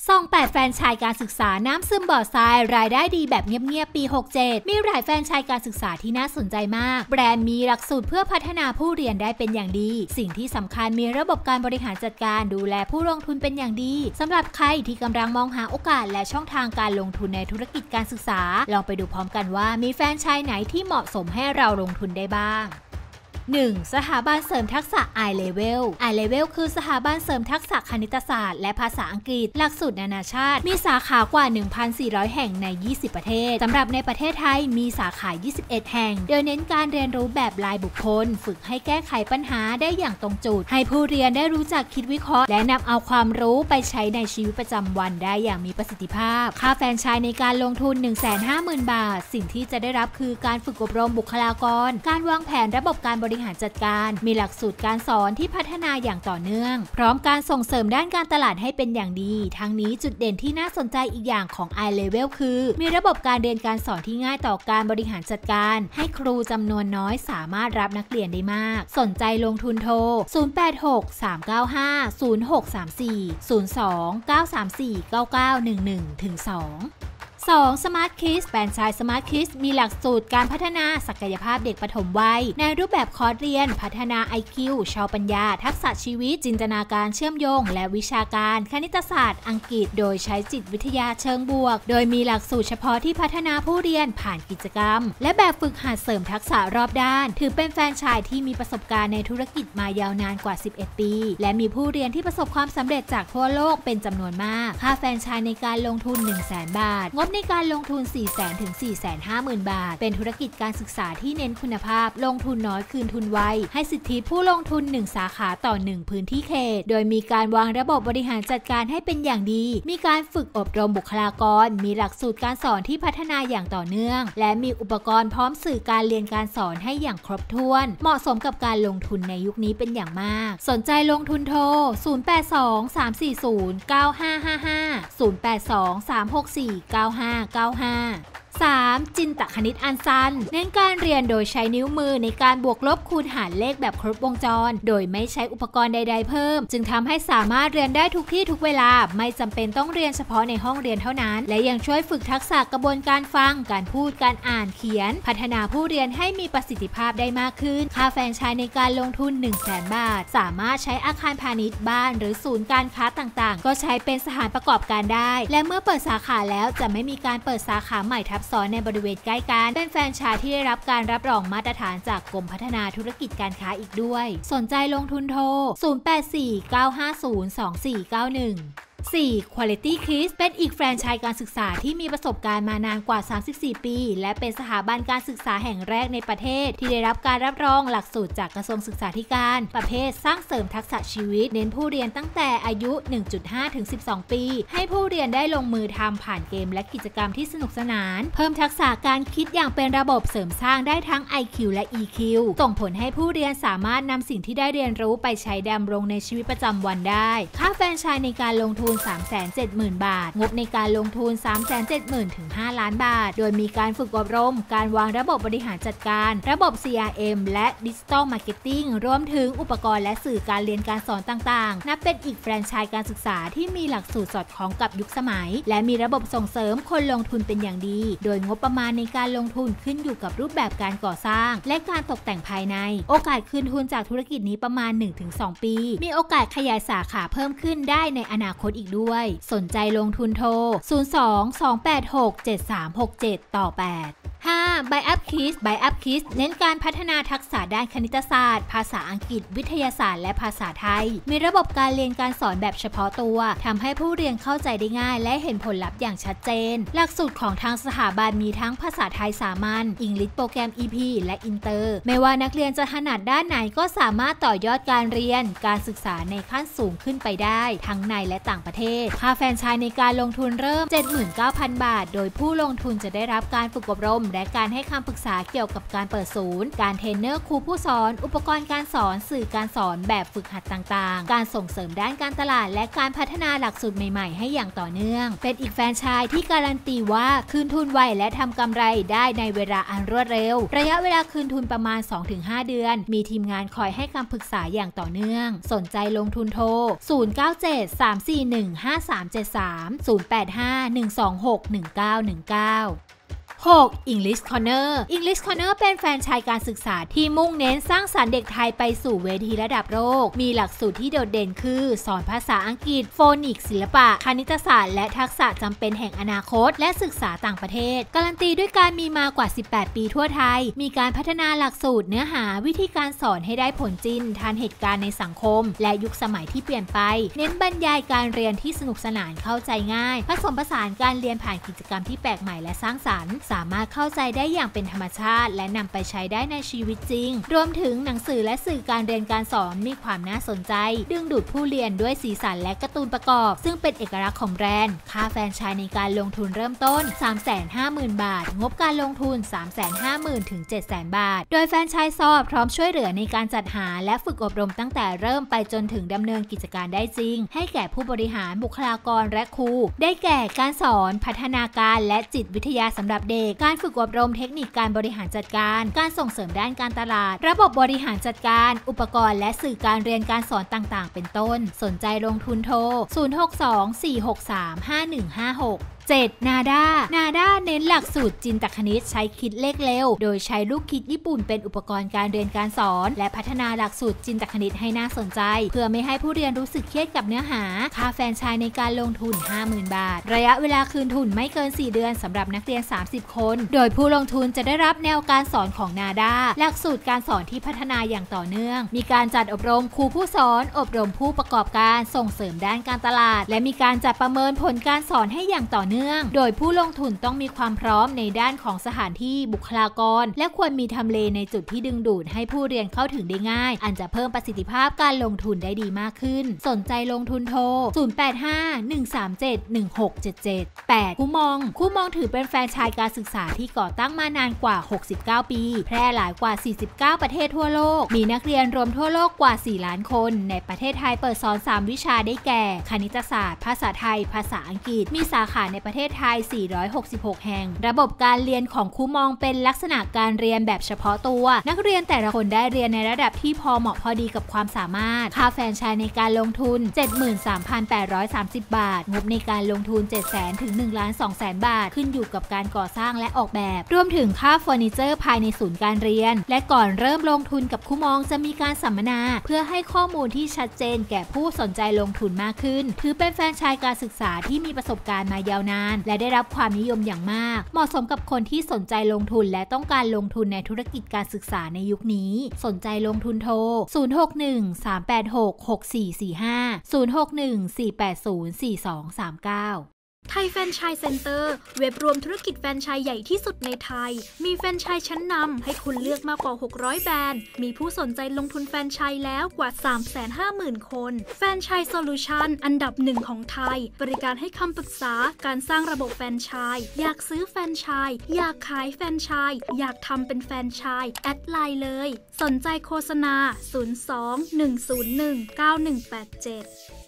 ซอง8แฟรนไชส์การศึกษาน้ำซึมบ่อทรายรายได้ดีแบบเงียบๆปี67มีหลายแฟรนไชส์การศึกษาที่น่าสนใจมากแบรนด์มีหลักสูตรเพื่อพัฒนาผู้เรียนได้เป็นอย่างดีสิ่งที่สำคัญมีระบบการบริหารจัดการดูแลผู้ลงทุนเป็นอย่างดีสำหรับใครที่กำลังมองหาโอกาสและช่องทางการลงทุนในธุรกิจการศึกษาลองไปดูพร้อมกันว่ามีแฟรนไชส์ไหนที่เหมาะสมให้เราลงทุนได้บ้าง1. สถาบันเสริมทักษะ iLevel iLevel คือสถาบันเสริมทักษะคณิตศาสตร์และภาษาอังกฤษหลักสูตรนานาชาติมีสาขากว่า 1,400 แห่งใน 20 ประเทศสำหรับในประเทศไทยมีสาขา 21 แห่งโดยเน้นการเรียนรู้แบบรายบุคคลฝึกให้แก้ไขปัญหาได้อย่างตรงจุดให้ผู้เรียนได้รู้จักคิดวิเคราะห์และนำเอาความรู้ไปใช้ในชีวิตประจำวันได้อย่างมีประสิทธิภาพค่าแฟรนไชส์ในการลงทุน 150,000 บาทสิ่งที่จะได้รับคือการฝึกอบรมบุคลากรการวางแผนระบบการบริหารจัดการมีหลักสูตรการสอนที่พัฒนาอย่างต่อเนื่องพร้อมการส่งเสริมด้านการตลาดให้เป็นอย่างดีทั้งนี้จุดเด่นที่น่าสนใจอีกอย่างของ iLevel คือมีระบบการเรียนการสอนที่ง่ายต่อการบริหารจัดการให้ครูจำนวนน้อยสามารถรับนักเรียนได้มากสนใจลงทุนโทร 086-395-0634 02-934-9911-2 2. Smart Kids แฟรนไชส์ Smart Kids มีหลักสูตรการพัฒนาศักยภาพเด็กปฐมวัยในรูปแบบคอร์สเรียนพัฒนา IQ ชาวปัญญาทักษะชีวิตจินตนาการเชื่อมโยงและวิชาการคณิตศาสตร์อังกฤษโดยใช้จิตวิทยาเชิงบวกโดยมีหลักสูตรเฉพาะที่พัฒนาผู้เรียนผ่านกิจกรรมและแบบฝึกหัดเสริมทักษะรอบด้านถือเป็นแฟรนไชส์ที่มีประสบการณ์ในธุรกิจมายาวนานกว่า 11 ปีและมีผู้เรียนที่ประสบความสำเร็จจากทั่วโลกเป็นจำนวนมากค่าแฟรนไชส์ในการลงทุน 100,000 บาทงบในการลงทุน400,000 ถึง 450,000 บาทเป็นธุรกิจการศึกษาที่เน้นคุณภาพลงทุนน้อยคืนทุนไวให้สิทธิผู้ลงทุน1สาขาต่อ1พื้นที่เขตโดยมีการวางระบบบริหารจัดการให้เป็นอย่างดีมีการฝึกอบรมบุคลากรมีหลักสูตรการสอนที่พัฒนาอย่างต่อเนื่องและมีอุปกรณ์พร้อมสื่อการเรียนการสอนให้อย่างครบถ้วนเหมาะสมกับการลงทุนในยุคนี้เป็นอย่างมากสนใจลงทุนโทร 082-340-9555 082-364-9595 3. จินตคณิตอันซันเน้นการเรียนโดยใช้นิ้วมือในการบวกลบคูณหารเลขแบบครบวงจรโดยไม่ใช้อุปกรณ์ใดๆเพิ่มจึงทำให้สามารถเรียนได้ทุกที่ทุกเวลาไม่จำเป็นต้องเรียนเฉพาะในห้องเรียนเท่านั้นและยังช่วยฝึกทักษะกระบวนการฟังการพูดการอ่านเขียนพัฒนาผู้เรียนให้มีประสิทธิภาพได้มากขึ้นค่าแฟรนไชส์ในการลงทุน 100,000 บาทสามารถใช้อาคารพาณิชย์บ้านหรือศูนย์การค้าต่างๆก็ใช้เป็นสถานประกอบการได้และเมื่อเปิดสาขาแล้วจะไม่มีการเปิดสาขาใหม่ทับซ้อนในบริเวณใกล้กันเป็นแฟรนไชส์ที่ได้รับการรับรองมาตรฐานจากกรมพัฒนาธุรกิจการค้าอีกด้วยสนใจลงทุนโทร 084-950-24914. Quality Kids เป็นอีกแฟรนไชส์การศึกษาที่มีประสบการณ์มานานกว่า 34 ปีและเป็นสถาบันการศึกษาแห่งแรกในประเทศที่ได้รับการรับรองหลักสูตรจากกระทรวงศึกษาธิการประเภทสร้างเสริมทักษะชีวิตเน้นผู้เรียนตั้งแต่อายุ 1.5 ถึง 12 ปีให้ผู้เรียนได้ลงมือทำผ่านเกมและกิจกรรมที่สนุกสนานเพิ่มทักษะการคิดอย่างเป็นระบบเสริมสร้างได้ทั้ง IQ และ EQ ส่งผลให้ผู้เรียนสามารถนำสิ่งที่ได้เรียนรู้ไปใช้ดำรงในชีวิตประจำวันได้ค่าแฟรนไชส์ในการลงทุน 370,000 บาทงบในการลงทุน 370,000 ถึง 5 ล้านบาทโดยมีการฝึกอบรมการวางระบบบริหารจัดการระบบ CRM และ Digital Marketing รวมถึงอุปกรณ์และสื่อการเรียนการสอนต่างๆนับเป็นอีกแฟรนไชส์การศึกษาที่มีหลักสูตรสอดคล้องกับยุคสมัยและมีระบบส่งเสริมคนลงทุนเป็นอย่างดีโดยงบประมาณในการลงทุนขึ้นอยู่กับรูปแบบการก่อสร้างและการตกแต่งภายในโอกาสคืนทุนจากธุรกิจนี้ประมาณ 1-2 ปีมีโอกาสขยายสาขาเพิ่มขึ้นได้ในอนาคตอีกด้วยสนใจลงทุนโทร 02-286-7367 ต่อ 8 5. Buy Up Kids Buy Up Kids เน้นการพัฒนาทักษะด้านคณิตศาสตร์ภาษาอังกฤษวิทยาศาสตร์และภาษาไทยมีระบบการเรียนการสอนแบบเฉพาะตัวทำให้ผู้เรียนเข้าใจได้ง่ายและเห็นผลลัพธ์อย่างชัดเจนหลักสูตรของทางสถาบันมีทั้งภาษาไทยสามัญ English โปรแกรม EP และอินเตอร์ไม่ว่านักเรียนจะถนัดด้านไหนก็สามารถต่อยอดการเรียนการศึกษาในขั้นสูงขึ้นไปได้ทั้งในและต่างประเทศค่าแฟรนไชส์ในการลงทุนเริ่ม 79,000 บาทโดยผู้ลงทุนจะได้รับการฝึกอบรมและการให้คำปรึกษาเกี่ยวกับการเปิดศูนย์การเทรนเนอร์ครูผู้สอนอุปกรณ์การสอนสื่อการสอนแบบฝึกหัดต่างๆการส่งเสริมด้านการตลาดและการพัฒนาหลักสูตรใหม่ๆให้อย่างต่อเนื่องเป็นอีกแฟรนไชส์ที่การันตีว่าคืนทุนไวและทำกำไรได้ในเวลาอันรวดเร็วระยะเวลาคืนทุนประมาณ 2-5 เดือนมีทีมงานคอยให้คำปรึกษาอย่างต่อเนื่องสนใจลงทุนโทร 0973415373 0851261919 6. English Corner English Corner เป็นแฟรนไชส์การศึกษาที่มุ่งเน้นสร้างสรรค์เด็กไทยไปสู่เวทีระดับโลกมีหลักสูตรที่โดดเด่นคือสอนภาษาอังกฤษโฟนิกส์ศิลปะคณิตศาสตร์และทักษะจำเป็นแห่งอนาคตและศึกษาต่างประเทศการันตีด้วยการมีมากว่า18 ปีทั่วไทยมีการพัฒนาหลักสูตรเนื้อหาวิธีการสอนให้ได้ผลจริงทันเหตุการณ์ในสังคมและยุคสมัยที่เปลี่ยนไปเน้นบรรยายการเรียนที่สนุกสนานเข้าใจง่ายผสมผสานการเรียนผ่านกิจกรรมที่แปลกใหม่และสร้างสรรค์สามารถเข้าใจได้อย่างเป็นธรรมชาติและนำไปใช้ได้ในชีวิตจริงรวมถึงหนังสือและสื่อการเรียนการสอนมีความน่าสนใจดึงดูดผู้เรียนด้วยสีสันและการ์ตูนประกอบซึ่งเป็นเอกลักษณ์ของแบรนด์ค่าแฟรนไชส์ในการลงทุนเริ่มต้น 350,000 บาทงบการลงทุน 350,000 ถึง 700,000 บาทโดยแฟรนไชส์ซอพร้อมช่วยเหลือในการจัดหาและฝึกอบรมตั้งแต่เริ่มไปจนถึงดำเนินกิจการได้จริงให้แก่ผู้บริหารบุคลากรและครูได้แก่การสอนพัฒนาการและจิตวิทยาสำหรับเด็กการฝึกอบรมเทคนิคการบริหารจัดการการส่งเสริมด้านการตลาดระบบบริหารจัดการอุปกรณ์และสื่อการเรียนการสอนต่างๆเป็นต้นสนใจลงทุนโทร 06246351567. NADA เน้นหลักสูตรจินตคณิตใช้คิดเลขเร็วโดยใช้ลูกคิดญี่ปุ่นเป็นอุปกรณ์การเรียนการสอนและพัฒนาหลักสูตรจินตคณิตให้น่าสนใจเพื่อไม่ให้ผู้เรียนรู้สึกเครียดกับเนื้อหาค่าแฟรนไชส์ในการลงทุน 50,000 บาทระยะเวลาคืนทุนไม่เกิน4 เดือนสำหรับนักเรียน30 คนโดยผู้ลงทุนจะได้รับแนวการสอนของ NADA หลักสูตรการสอนที่พัฒนาอย่างต่อเนื่องมีการจัดอบรมครูผู้สอนอบรมผู้ประกอบการส่งเสริมด้านการตลาดและมีการจัดประเมินผลการสอนให้อย่างต่อเนื่องโดยผู้ลงทุนต้องมีความพร้อมในด้านของสถานที่บุคลากรและควรมีทำเลในจุดที่ดึงดูดให้ผู้เรียนเข้าถึงได้ง่ายอันจะเพิ่มประสิทธิภาพการลงทุนได้ดีมากขึ้นสนใจลงทุนโทร 0851371677 8. คู่มองถือเป็นแฟรนไชส์การศึกษาที่ก่อตั้งมานานกว่า 69 ปีแพร่หลายกว่า 49 ประเทศทั่วโลกมีนักเรียนรวมทั่วโลกกว่า 4 ล้านคนในประเทศไทยเปิดสอน 3 วิชาได้แก่คณิตศาสตร์ภาษาไทยภาษาอังกฤษมีสาขาในประเทศไทย466 แห่งระบบการเรียนของครูมองเป็นลักษณะการเรียนแบบเฉพาะตัวนักเรียนแต่ละคนได้เรียนในระดับที่พอเหมาะพอดีกับความสามารถค่าแฟรนไชส์ในการลงทุน 73,830 บาทงบในการลงทุน 700,000 ถึง 1,200,000 บาทขึ้นอยู่กับการก่อสร้างและออกแบบรวมถึงค่าเฟอร์นิเจอร์ภายในศูนย์การเรียนและก่อนเริ่มลงทุนกับครูมองจะมีการสัมมนาเพื่อให้ข้อมูลที่ชัดเจนแก่ผู้สนใจลงทุนมากขึ้นถือเป็นแฟรนไชส์การศึกษาที่มีประสบการณ์มายาวนานและได้รับความนิยมอย่างมากเหมาะสมกับคนที่สนใจลงทุนและต้องการลงทุนในธุรกิจการศึกษาในยุคนี้สนใจลงทุนโทร 0613866445 0614804239 ไทยแฟรนไชส์เซ็นเตอร์เว็บรวมธุรกิจแฟรนไชส์ใหญ่ที่สุดในไทยมีแฟรนไชส์ชั้นนำให้คุณเลือกมากกว่า600แบรนด์มีผู้สนใจลงทุนแฟรนไชส์แล้วกว่า 350,000 คนแฟรนไชส์โซลูชันอันดับ1ของไทยบริการให้คำปรึกษาการสร้างระบบแฟรนไชส์อยากซื้อแฟรนไชส์อยากขายแฟรนไชส์อยากทำเป็นแฟรนไชส์แอดไลน์เลยสนใจโฆษณา 02-101-9187